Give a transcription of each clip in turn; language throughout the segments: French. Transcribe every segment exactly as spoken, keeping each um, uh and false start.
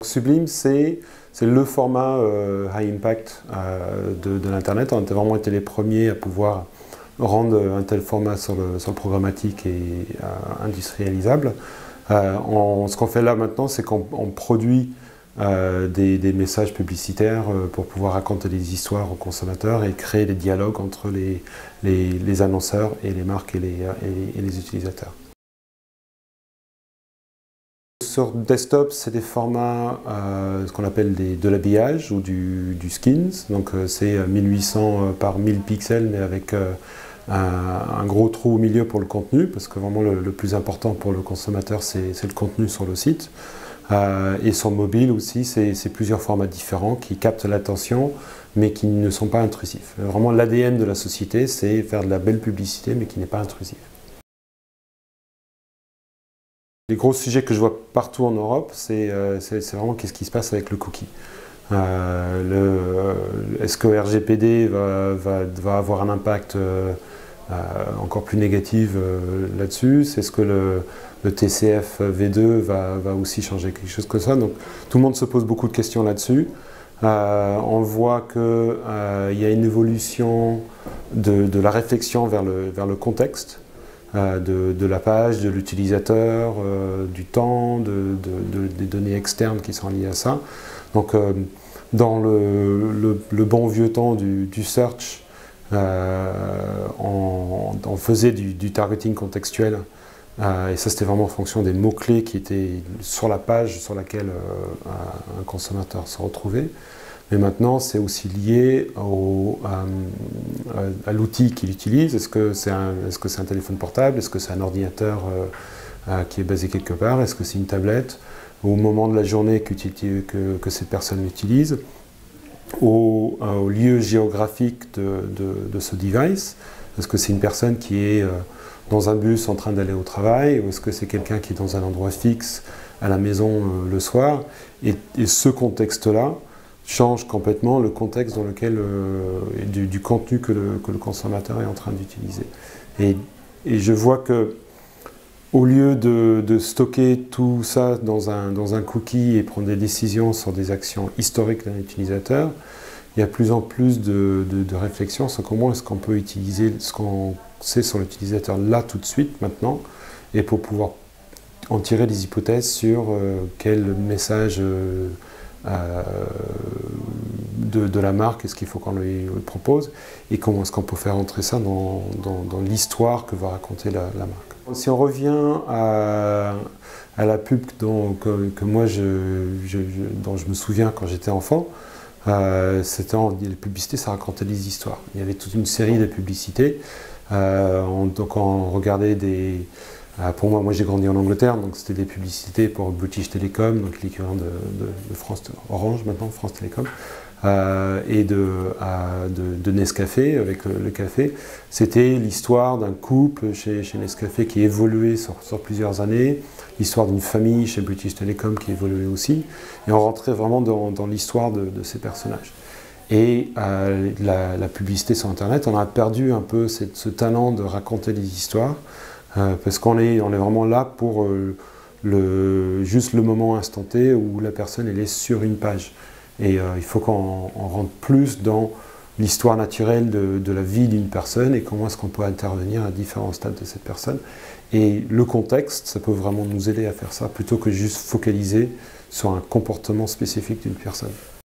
Sublime, c'est le format euh, high impact euh, de, de l'Internet. On a vraiment été les premiers à pouvoir rendre un tel format sur le, sur le programmatique et euh, industrialisable. Euh, on, ce qu'on fait là maintenant, c'est qu'on produit euh, des, des messages publicitaires euh, pour pouvoir raconter des histoires aux consommateurs et créer des dialogues entre les, les, les annonceurs et les marques et les, et, et les utilisateurs. Sur desktop, c'est des formats, euh, ce qu'on appelle des, de l'habillage ou du, du skins. Donc euh, c'est mille huit cents par mille pixels, mais avec euh, un, un gros trou au milieu pour le contenu, parce que vraiment le, le plus important pour le consommateur, c'est le contenu sur le site. Euh, et sur mobile aussi, c'est plusieurs formats différents qui captent l'attention, mais qui ne sont pas intrusifs. Vraiment, l'A D N de la société, c'est faire de la belle publicité, mais qui n'est pas intrusive. Les gros sujets que je vois partout en Europe, c'est euh, vraiment qu'est-ce qui se passe avec le cookie. Euh, Est-ce que R G P D va, va, va avoir un impact euh, euh, encore plus négatif euh, là-dessus? Est-ce que le, le T C F V deux va, va aussi changer quelque chose comme ça? Donc tout le monde se pose beaucoup de questions là-dessus. Euh, on voit qu'il euh, y a une évolution de, de la réflexion vers le, vers le contexte. De, de la page, de l'utilisateur, euh, du temps, de, de, de, des données externes qui sont liées à ça. Donc euh, dans le, le, le bon vieux temps du, du search, euh, on, on faisait du, du targeting contextuel euh, et ça c'était vraiment en fonction des mots-clés qui étaient sur la page sur laquelle euh, un consommateur se retrouvait. Mais maintenant, c'est aussi lié au, euh, à l'outil qu'il utilise. Est-ce que c'est un, est-ce que c'est un téléphone portable? Est-ce que c'est un ordinateur euh, euh, qui est basé quelque part? Est-ce que c'est une tablette? Au moment de la journée que, que, que cette personne l'utilise? Au, euh, au lieu géographique de, de, de ce device? Est-ce que c'est une personne qui est euh, dans un bus en train d'aller au travail? Ou est-ce que c'est quelqu'un qui est dans un endroit fixe à la maison euh, le soir? Et, et ce contexte-là change complètement le contexte dans lequel, euh, du, du contenu que le, que le consommateur est en train d'utiliser. Et, et je vois que au lieu de, de stocker tout ça dans un, dans un cookie et prendre des décisions sur des actions historiques d'un utilisateur, il y a de plus en plus de, de, de réflexion sur comment est-ce qu'on peut utiliser ce qu'on sait sur l'utilisateur là tout de suite, maintenant, et pour pouvoir en tirer des hypothèses sur euh, quel message euh, Euh, de, de la marque, est-ce qu'il faut qu'on lui, lui propose et comment est-ce qu'on peut faire entrer ça dans, dans, dans l'histoire que va raconter la, la marque. Si on revient à, à la pub dont, que, que moi je, je, je, dont je me souviens quand j'étais enfant, euh, c'était les publicités, ça racontait des histoires. Il y avait toute une série de publicités, euh, on, donc on regardait des Pour moi, moi j'ai grandi en Angleterre, donc c'était des publicités pour British Telecom, donc l'équivalent de, de, de France Orange maintenant, France Télécom, euh, et de, euh, de, de Nescafé avec le, le café. C'était l'histoire d'un couple chez, chez Nescafé qui évoluait sur, sur plusieurs années, l'histoire d'une famille chez British Telecom qui évoluait aussi, et on rentrait vraiment dans, dans l'histoire de, de ces personnages. Et euh, la, la publicité sur Internet, on a perdu un peu cette, ce talent de raconter des histoires. Euh, parce qu'on est, on est vraiment là pour euh, le, juste le moment instanté où la personne elle est sur une page. Et euh, il faut qu'on rentre plus dans l'histoire naturelle de, de la vie d'une personne et comment est-ce qu'on peut intervenir à différents stades de cette personne. Et le contexte, ça peut vraiment nous aider à faire ça, plutôt que juste focaliser sur un comportement spécifique d'une personne.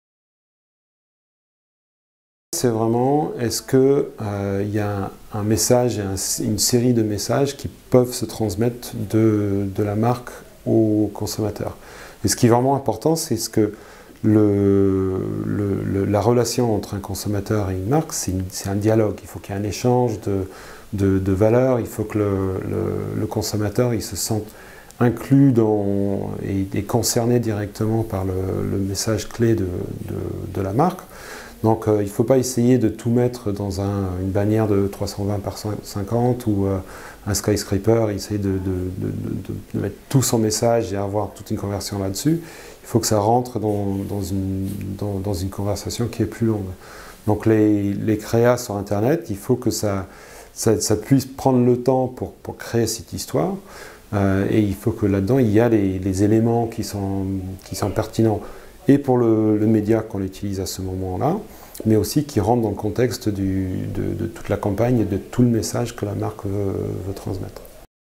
C'est vraiment, est-ce qu'il euh, y a un, un message et un, une série de messages qui peuvent se transmettre de, de la marque au consommateur. Et ce qui est vraiment important, c'est ce que le, le, le, la relation entre un consommateur et une marque, c'est un dialogue. Il faut qu'il y ait un échange de, de, de valeurs, il faut que le, le, le consommateur il se sente inclus dans, et, et concerné directement par le, le message clé de, de, de la marque. Donc euh, il ne faut pas essayer de tout mettre dans un, une bannière de trois cent vingt par cinquante ou euh, un skyscraper, essayer de, de, de, de, de mettre tout son message et avoir toute une conversion là-dessus. Il faut que ça rentre dans, dans, une, dans, dans une conversation qui est plus longue. Donc les, les créas sur Internet, il faut que ça, ça, ça puisse prendre le temps pour, pour créer cette histoire, euh, et il faut que là-dedans il y a les, les éléments qui sont, qui sont pertinents et pour le, le média qu'on utilise à ce moment-là, mais aussi qui rentrent dans le contexte du, de, de toute la campagne et de tout le message que la marque veut, veut transmettre.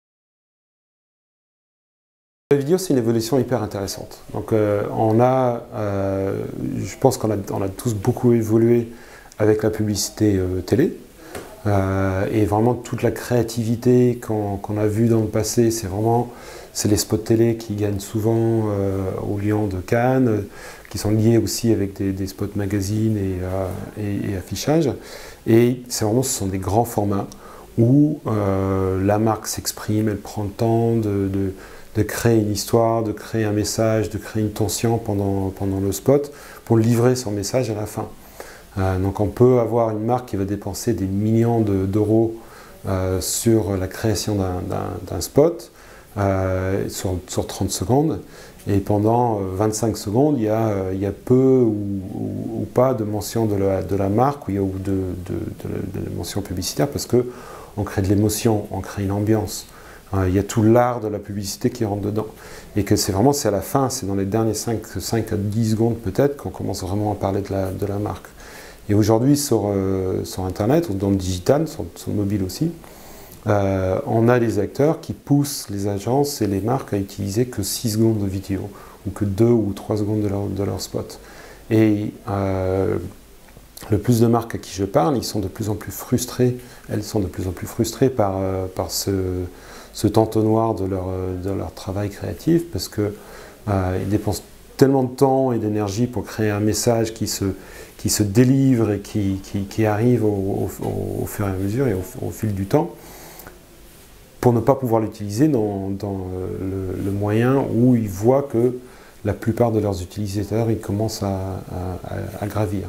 La vidéo, c'est une évolution hyper intéressante. Donc, euh, on a, euh, je pense qu'on a, on a tous beaucoup évolué avec la publicité euh, télé. Euh, et vraiment toute la créativité qu'on qu'on a vue dans le passé, c'est vraiment c'est les spots télé qui gagnent souvent euh, au Lion de Cannes, qui sont liés aussi avec des, des spots magazines et, euh, et, et affichage. Et c'est vraiment, ce sont des grands formats où euh, la marque s'exprime, elle prend le temps de, de, de créer une histoire, de créer un message, de créer une tension pendant, pendant le spot pour livrer son message à la fin. Euh, donc on peut avoir une marque qui va dépenser des millions d'euros de, euh, sur la création d'un spot euh, sur, sur trente secondes, et pendant vingt-cinq secondes il y a, il y a peu ou, ou, ou pas de mention de la, de la marque ou, ou de, de, de, de mention publicitaire, parce qu'on crée de l'émotion, on crée une ambiance. Euh, il y a tout l'art de la publicité qui rentre dedans, et que c'est vraiment c'est à la fin, c'est dans les derniers cinq à dix secondes peut-être qu'on commence vraiment à parler de la, de la marque. Et aujourd'hui, sur, euh, sur Internet, ou dans le digital, sur, sur le mobile aussi, euh, on a des acteurs qui poussent les agences et les marques à utiliser que six secondes de vidéo, ou que deux ou trois secondes de leur, de leur spot. Et euh, le plus de marques à qui je parle, ils sont de plus en plus frustrés, elles sont de plus en plus frustrées par, euh, par ce, ce entonnoir de leur, de leur travail créatif, parce qu'ils euh, dépensent tellement de temps et d'énergie pour créer un message qui se, qui se délivre et qui, qui, qui arrive au, au, au fur et à mesure et au, au fil du temps, pour ne pas pouvoir l'utiliser dans, dans le, le moyen où ils voient que la plupart de leurs utilisateurs ils commencent à, à, à gravir.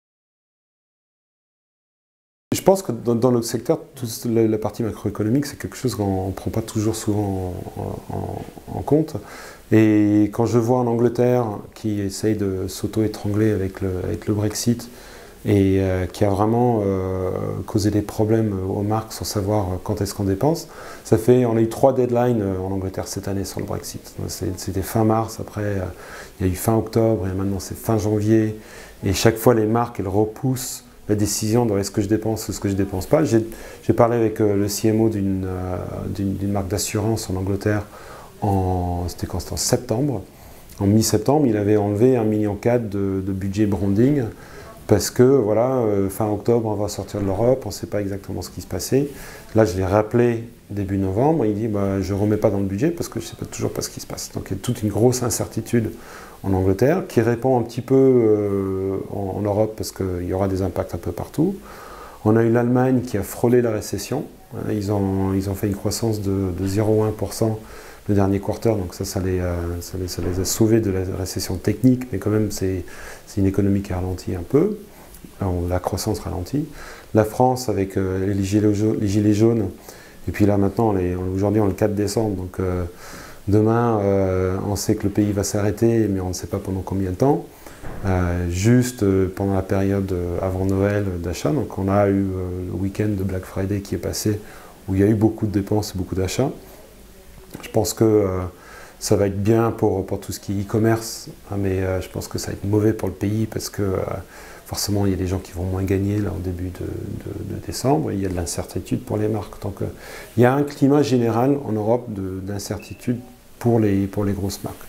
Je pense que dans, dans le secteur, toute la, la partie macroéconomique, c'est quelque chose qu'on ne prend pas toujours souvent en, en, en compte. Et quand je vois en Angleterre qui essaye de s'auto-étrangler avec le, avec le Brexit et euh, qui a vraiment euh, causé des problèmes aux marques sans savoir quand est-ce qu'on dépense, ça fait, on a eu trois deadlines en Angleterre cette année sur le Brexit. C'était fin mars, après il y a eu fin octobre et maintenant c'est fin janvier. Et chaque fois les marques elles repoussent la décision de est-ce que je dépense ou est-ce que je ne dépense pas. J'ai parlé avec euh, le C M O d'une euh, d'une marque d'assurance en Angleterre, c'était quand c'était en septembre. En mi-septembre, il avait enlevé un virgule quatre million de, de budget branding parce que voilà, euh, fin octobre, on va sortir de l'Europe, on ne sait pas exactement ce qui se passait. Là, je l'ai rappelé début novembre, il dit bah, je ne remets pas dans le budget parce que je ne sais pas, toujours pas ce qui se passe. Donc il y a toute une grosse incertitude en Angleterre qui répond un petit peu euh, en, en Europe parce qu'il y aura des impacts un peu partout. On a eu l'Allemagne qui a frôlé la récession. Ils ont, ils ont fait une croissance de, de zéro virgule un pour cent le dernier quarter, donc ça, ça les, euh, ça, les, ça les a sauvés de la récession technique, mais quand même c'est une économie qui ralentit un peu, alors, la croissance ralentit. La France avec euh, les, gilets jaunes, les gilets jaunes, et puis là maintenant, aujourd'hui on est le quatre décembre, donc euh, demain euh, on sait que le pays va s'arrêter, mais on ne sait pas pendant combien de temps. Euh, juste euh, pendant la période euh, avant Noël d'achat, donc on a eu euh, le week-end de Black Friday qui est passé, où il y a eu beaucoup de dépenses et beaucoup d'achats. Je pense que euh, ça va être bien pour, pour tout ce qui est e-commerce, hein, mais euh, je pense que ça va être mauvais pour le pays parce que euh, forcément il y a des gens qui vont moins gagner là, au début de, de, de décembre, et il y a de l'incertitude pour les marques. Donc euh, il y a un climat général en Europe d'incertitude pour les, pour les grosses marques.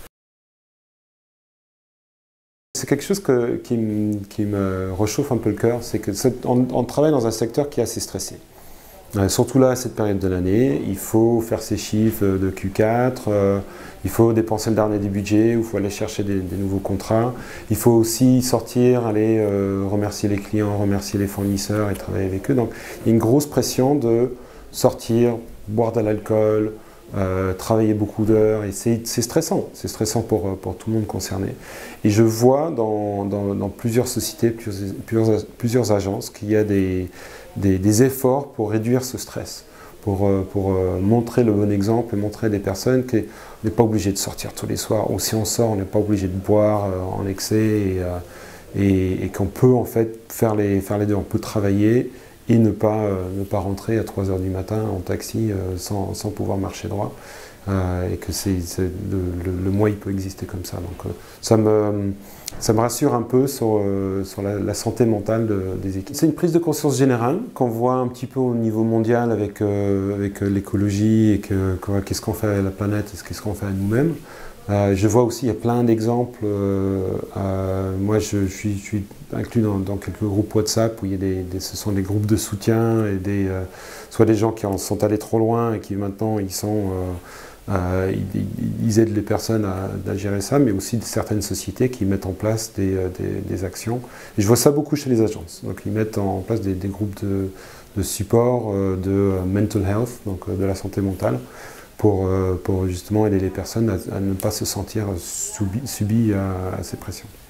C'est quelque chose que, qui, qui me réchauffe un peu le cœur, c'est qu'on on travaille dans un secteur qui est assez stressé. Euh, surtout là, à cette période de l'année, il faut faire ses chiffres de Q quatre, euh, il faut dépenser le dernier du budget, il faut aller chercher des, des nouveaux contrats, il faut aussi sortir, aller euh, remercier les clients, remercier les fournisseurs et travailler avec eux. Donc il y a une grosse pression de sortir, boire de l'alcool, euh, travailler beaucoup d'heures, et c'est stressant, c'est stressant pour, pour tout le monde concerné. Et je vois dans, dans, dans plusieurs sociétés, plusieurs, plusieurs, plusieurs agences, qu'il y a des Des, des efforts pour réduire ce stress, pour, pour montrer le bon exemple et montrer à des personnes qu'on n'est pas obligé de sortir tous les soirs, ou si on sort, on n'est pas obligé de boire en excès, et, et, et qu'on peut en fait faire les, faire les deux. On peut travailler et ne pas, ne pas rentrer à trois heures du matin en taxi sans, sans pouvoir marcher droit. euh, et que c'est, c'est le, le, le moi il peut exister comme ça. Donc euh, ça me, ça me rassure un peu sur, euh, sur la, la santé mentale de, des équipes. C'est une prise de conscience générale qu'on voit un petit peu au niveau mondial avec, euh, avec l'écologie et que, que, qu'est-ce qu'on fait à la planète et qu'est-ce qu'on fait à nous-mêmes. Euh, je vois aussi, il y a plein d'exemples. Euh, euh, moi, je, je, suis, je suis inclus dans, dans quelques groupes WhatsApp où il y a des, des, ce sont des groupes de soutien, et des, euh, soit des gens qui en sont allés trop loin et qui maintenant ils, sont, euh, euh, ils, ils aident les personnes à, à gérer ça, mais aussi certaines sociétés qui mettent en place des, des, des actions. Et je vois ça beaucoup chez les agences. Donc, ils mettent en place des, des groupes de, de support, euh, de mental health, donc euh, de la santé mentale. Pour, pour justement aider les personnes à, à ne pas se sentir subies subi à, à ces pressions.